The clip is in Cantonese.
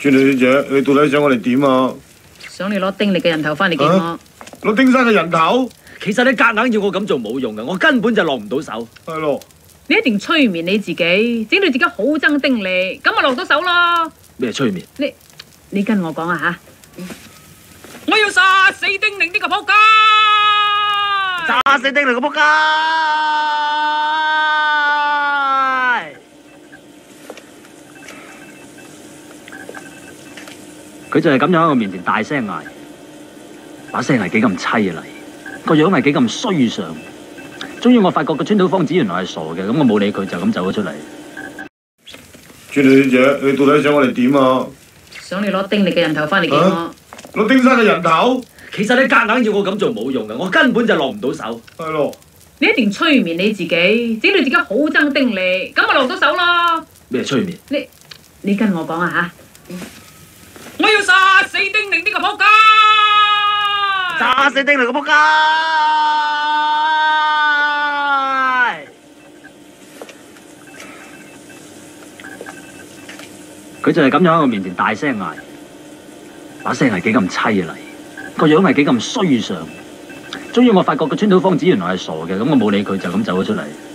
豬女小姐，你到底想我哋點啊？ 想你攞丁力嘅人頭翻嚟見我。 攞丁生嘅人頭？ 其實你夾硬要我咁做冇用嘅，我根本就落唔到手。 係咯。 你一定催眠你自己，整到自己好憎丁力，咁咪落到手咯。 咩催眠？ 你跟我講啊吓！我要殺死丁力呢個仆街！ 炸死丁力個仆街！佢就係咁樣喺我面前大聲嗌，把聲係幾咁凄厲，個樣係幾咁衰相。終於我發覺個川島芳子原來係傻嘅，咁我冇理佢，就咁走咗出嚟。 豬女小姐，你到底想我哋點啊？ 想你攞丁力嘅人頭翻嚟見我。 攞丁生嘅人頭？ 其實你夾硬要我咁做冇用嘅，我根本就落唔到手。 係咯。 你一定催眠你自己，整到自己好憎丁力，咁咪落到手咯。 咩催眠？ 你跟我講啊吓！我要殺死丁力呢個仆街！ 炸死丁力個仆街！佢就係咁樣喺我面前大聲嗌，把聲係幾咁凄厲，個樣係幾咁衰相。終於我發覺個川島芳子原來係傻嘅，咁我冇理佢，就咁走咗出嚟。